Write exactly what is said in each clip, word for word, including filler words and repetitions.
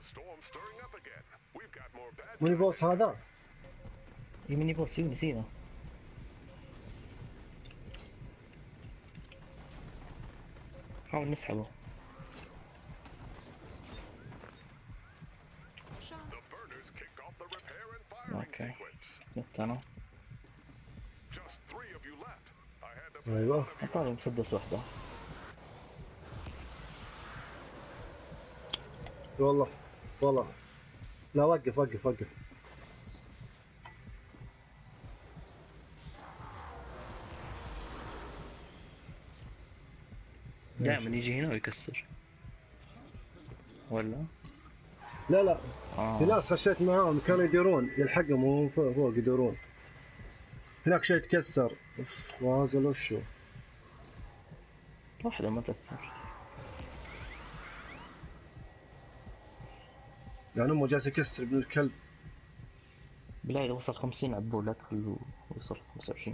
مين البوس هذا؟ يمني بوس يمني نسينا. حاول نسحبه. اوكي نت انا. ايوه اعطاني مسدس واحدة. والله والله لا وقف وقف وقف. دائما يجي هنا ويكسر ولا؟ لا لا آه. في ناس خشيت معاهم كانوا يديرون يلحقهم وهم فوق فوق يدورون. هناك شيء تكسر. اوف وهذا وشو؟ واحدة ما تكسر. يعني امه جالس يكسر ابن الكلب. بالله إذا وصل خمسين عبوه لا تخلوه يوصل خمسة وعشرين.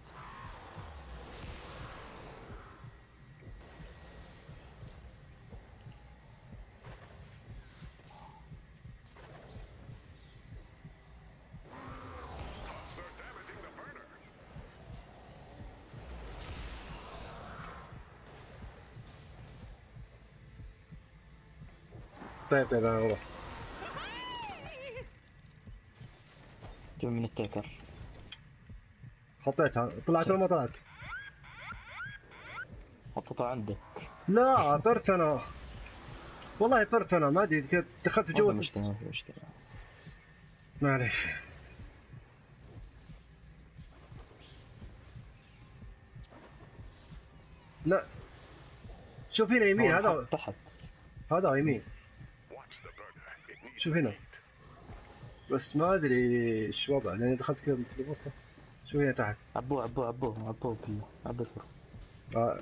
طيب طيب انا اروح. جيب من التيكر. حطيتها طلعت ولا ما طلعت؟ حطيتها عندك. لا طرت انا والله طرت انا ما ادري دخلت ما في جوه. مشكلة ما في مشكلة. معليش. لا شوف هنا يمين هذا تحت. هذا يمين. شوف هنا بس ما ادري ايش وضعه لاني دخلت كذا بالتليفون. شوف هنا تحت. عبوه عبوه عبوه عبوه كله عبوه الفرن. آه.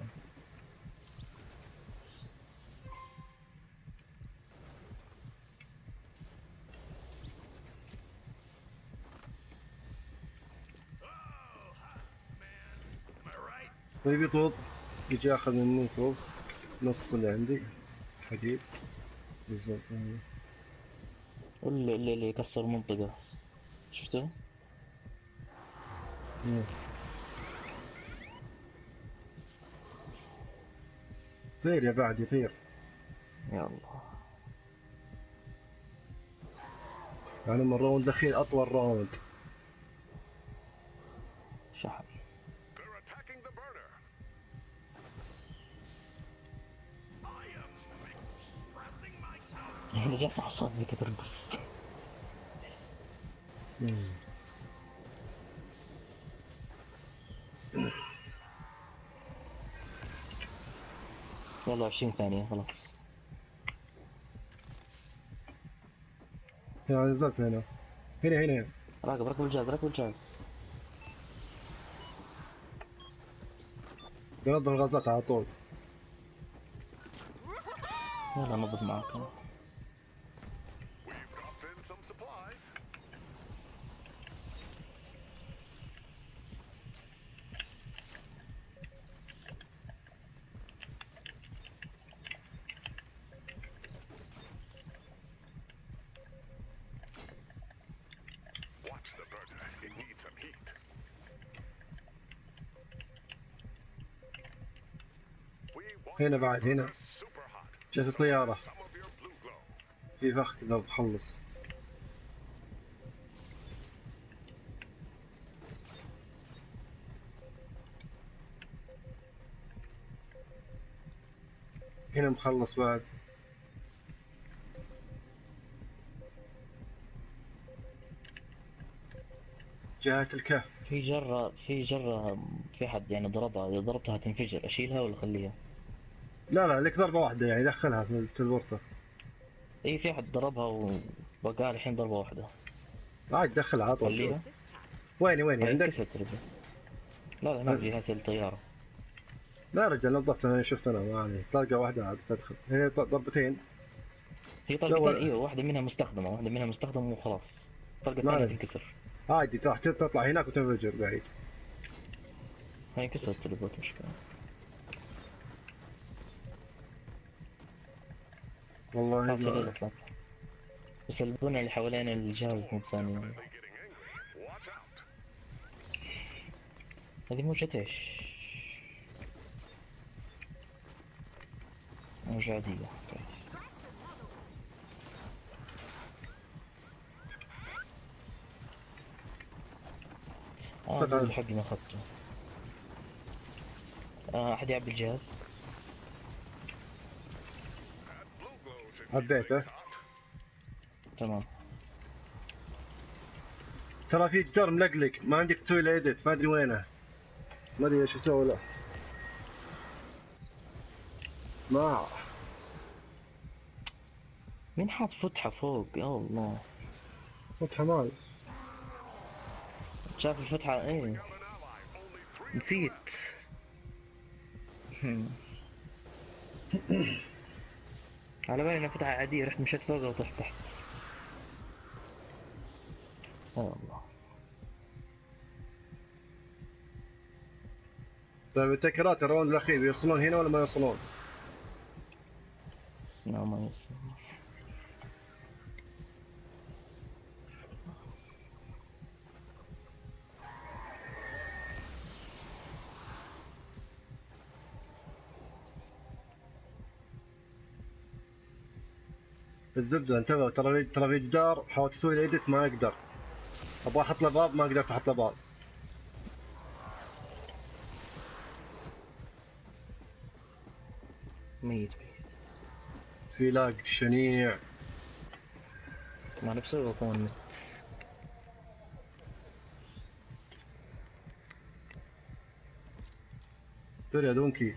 طيب طوب يجي ياخذ مني طوب نص اللي عندي حديد بالضبط. اللي اللي اللي يكسر منطقة شفته؟ طير يا بعد يطير. يا الله. يعني من الراوند الاخير اطول راوند. شحن. احنا جالس حصاد ذيك ترقص. يلا عشرين ثانية خلاص. يا نزلت هنا هنا هنا راكب راكب الجهاز راكب الجهاز. بنظف الغازات على طول. يلا نضف معاك أنا. هنا بعد هنا جت الطيارة في فخ كذا بخلص. هنا مخلص بعد. جهة الكهف في جرة في جرة في حد يعني ضربها، إذا ضربتها تنفجر، أشيلها ولا أخليها؟ لا لا لك ضربة واحدة يعني دخلها في التلورتة. اي في حد ضربها وبقى الحين ضربة واحدة. عاد دخلها على طول. خليها. ويني ويني هاي عندك؟ انكسرت رجل. لا لا هناك جهة الطيارة. لا رجال نظفت انا شفت انا ما علي طلقة واحدة عاد تدخل. هنا ضربتين. هي طلقتين ايوه، واحدة منها مستخدمة واحدة منها مستخدمة وخلاص. الطلقة الثانية تنكسر. عادي راح تطلع هناك وتنفجر بعيد. هاي انكسرت التليبورت مشكلة. والله خلاص ما يلا اطلع. بس البنى اللي حوالين الجهاز مو ثاني. هذه موجة ايش؟ موجة عادية. كويس. اه قطعة. اللود حقي ما اخذته. آه احد يعبي الجهاز. عبيته. تمام. ترى في جدار ملقلق، ما عندك تسوي له ايديت، ما ادري وينه. ما ادري ايش شفته ولا. ما مين حاط فتحة فوق؟ يا الله. فتحة مال. شاف الفتحة ايه. نسيت. على بالي انها فتحة عادية، رحت مشيت فوقها وطحت تحت. يا الله. طيب التكرات الراوند الاخير يوصلون هنا ولا ما يوصلون؟ لا ما يوصل. الزبده انتبه، ترى ترى في جدار، حاول تسوي له ايديت ما اقدر. ابغى احط له باب ما قدرت احط له باب. ميت ميت. في لاج شنيع. ما نفسه بكون مت. ترى يا دونكي.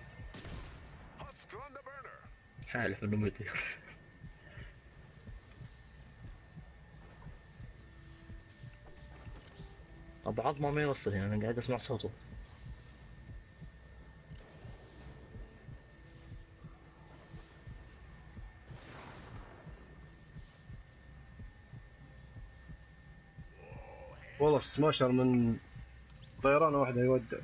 حالف انه مت. ابو عظمه ما يوصل هنا، انا قاعد اسمع صوته. والله سماشر من طيرانه واحده يودع.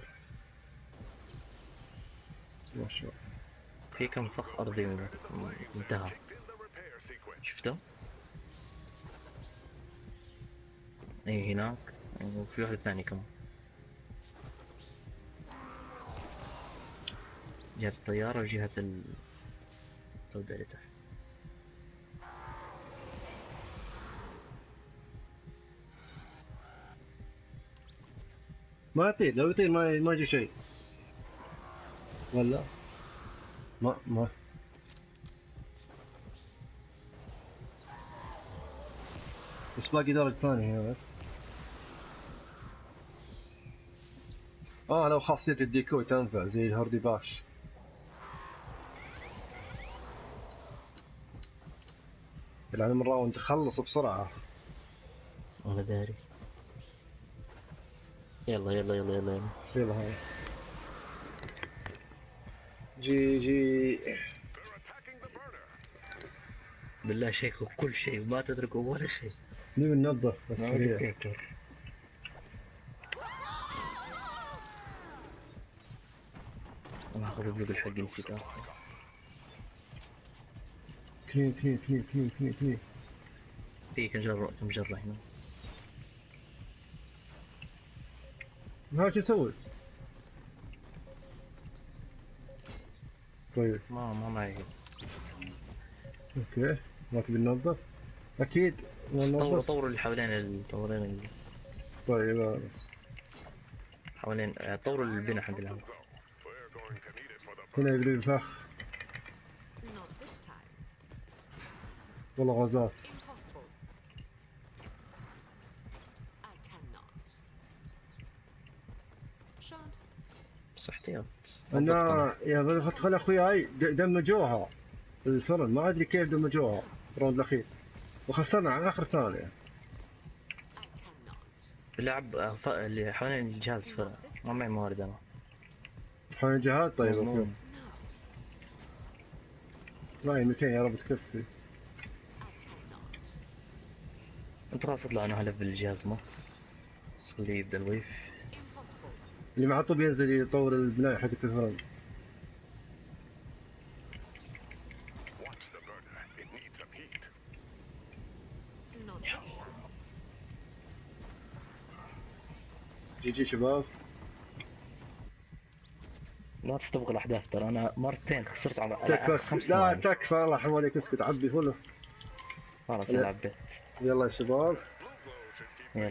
ما شاء الله. في كم فخ ارضي من- انتهى. شفته؟ اي هناك. وفي واحد ثاني كمان. جهة الطيارة وجهة التودع اللي تحت. ما يطير، لو يطير ما ما يجي شيء. ولا ما ما بس باقي درجة ثانية هنا بس. اه لو خاصية الديكوي تنفع زي الهاردي باش. العلم الراوند تخلص بسرعة. ولا داري. يلا يلا يلا يلا يلا. يلا هاي. جي جي. بالله شيكوا كل شيء وما تتركوا ولا شيء. نبي ننظف بس ما هي. تفتكر. انا اخذ البلوك حقي نسيت اخذ. كنين كنين كنين كنين كنين كنين. في كم جرة كم جرة هنا. ها شو اسوي؟ طيب ما ما معي. اوكي ما تبي ننظف؟ اكيد بس طوروا ننظف. طوروا اللي حوالين ال- طورين اللي طيب آه، بس حوالين آه، طوروا البناء حق الهواء. هنا يبي فخ. Not this time. والله غازات. Impossible. I cannot. Shan't. بس احتياط. انا يا بل خل اخوياي د- دمجوها في الفرن، ما ادري كيف دمجوها الراوند الاخير وخسرنا على اخر ثانية. I cannot. اللعب آه، ف- اللي حوالين الجهاز ف... ما معي موارد انا. حين الجهاز طيب اوكي. مضمون. No. معي مئتين يا رب تكفي. I cannot. انت خلاص اطلع انا هلف بالجهاز ماكس. بس خليه يبدا الويف. Impossible. اللي مع طب ينزل يطور البناية حقت الفرن. جي جي شباب. لا تستبق الاحداث ترى انا مرتين خسرت على على تكفى خمس لا ثواني. تكفى الله يرحم والديك، اسكت عبي فله. خلاص لا. العب بيت. يلا يا شباب. يلا.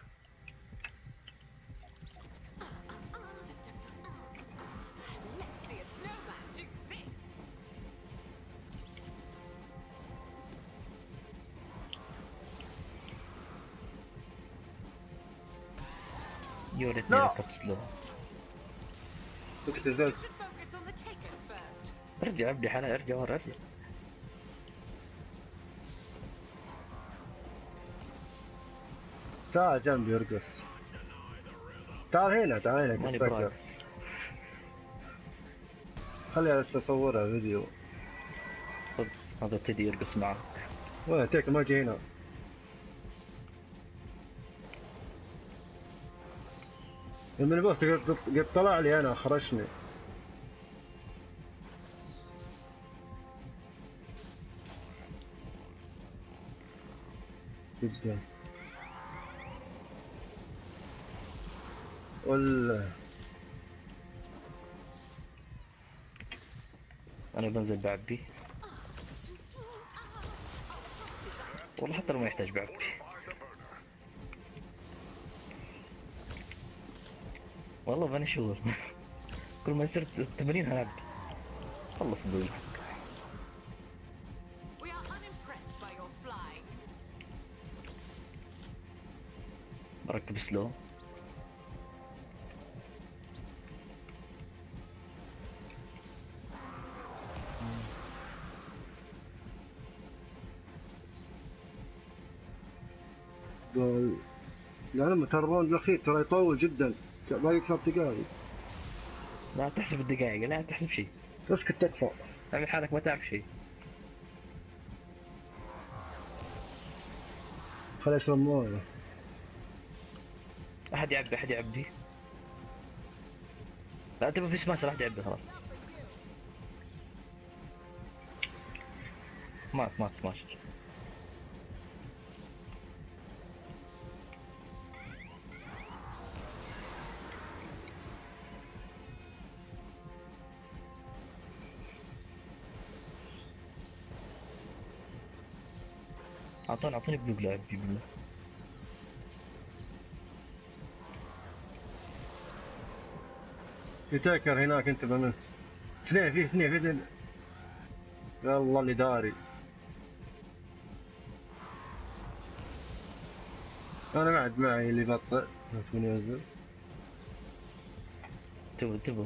Let's see a snowman do this. يا ريتني لا. ركبت سلو. اسكت You نزلت. should focus on the takers first. ارجع ابدي حلا، ارجع ورا ارجع. تعال جنبي ارقص. تعال هنا تعال هنا ماني كستكر. برايس. خليني بس اصورها فيديو. خذ هذا تدي يرقص معك. وين تيك ما جي هنا. الميني بوس قد قد طلع لي انا خرجني. جدا. ولا انا بنزل بعبي. والله حتى لو ما يحتاج بعبي. والله باني شغل. كل ما يصير التمرين هلعب. خلص دول. We are unimpressed by your flying. بركب سلو. قال لا لما ترى الراوند الاخير ترى يطول جدا، باقي ثلاث دقائق. لا تحسب الدقائق، لا تحسب شيء. اسكت تكفى. اعمل حالك ما تعرف شيء. خليه يشرب مويه. احد يعبي احد يعبي. لا تبغى في سماش، راح يعبي خلاص. مات مات سماش. اعطوني اعطوني بلوك لاعب بالله. في تاكر هناك انت بمن. اثنين في اثنين في اثنين. يلا اللي داري. انا قاعد معي اللي بطئ توني انزل. تبو تبو.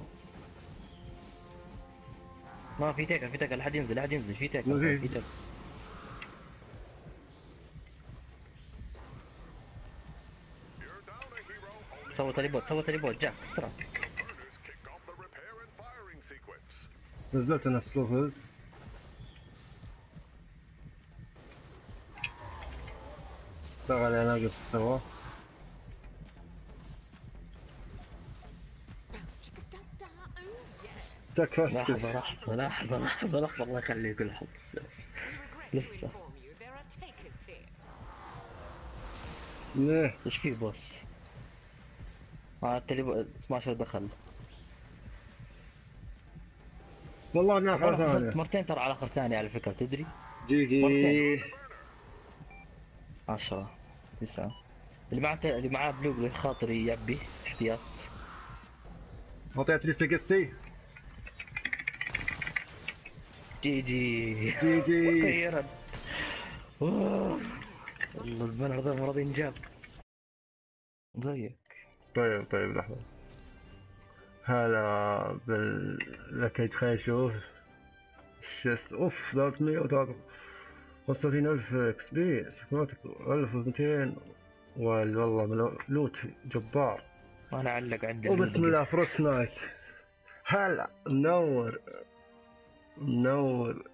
ما في تاكر في تاكر، لا حد ينزل لا حد ينزل، في تاكر ما في. في تاكر. سوى تليبوت سوى تليبوت جاك بسرعة. نزلت انا سلوفز. اشتغل انا قص سوا. Chicka-da-da, oh yes. تكفى لحظة اسكت. لحظة لحظة لحظة لحظة الله يخليك الحظ. We regret to لسه. inform you there are takers here. ليه؟ ايش في بوس؟ اه التليبوت سماشر دخل. والله اني اخر انا خسرت ثانية. مرتين ترى على اخر ثانية على فكرة تدري؟ جي جي. مرتين. عشرة تسعة. اللي معاه اللي معاه بلوغ خاطري يبي احتياط. اعطيت لي سقستي. جي جي. جي جي. اخيرا. اوه. والله البنر ذا مرض ينجاب. زيك. طيب طيب لحظة. هلا بالباكج خلينا نشوف. شست اوف ثلاثمية وثلاثة وستين ألف اكس بي سكماتيك ألف ومئتين والله من لوت جبار. وانا اعلق عندي. وبسم الله فروست نايت. هلا منور منور